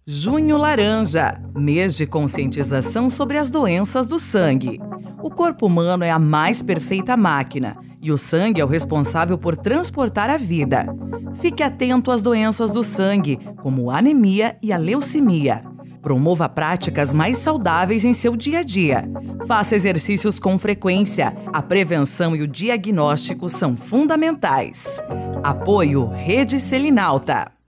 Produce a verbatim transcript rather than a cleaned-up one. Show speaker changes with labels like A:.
A: Junho Laranja, mês de conscientização sobre as doenças do sangue. O corpo humano é a mais perfeita máquina e o sangue é o responsável por transportar a vida. Fique atento às doenças do sangue, como a anemia e a leucemia. Promova práticas mais saudáveis em seu dia a dia. Faça exercícios com frequência. A prevenção e o diagnóstico são fundamentais. Apoio Rede Selinalta.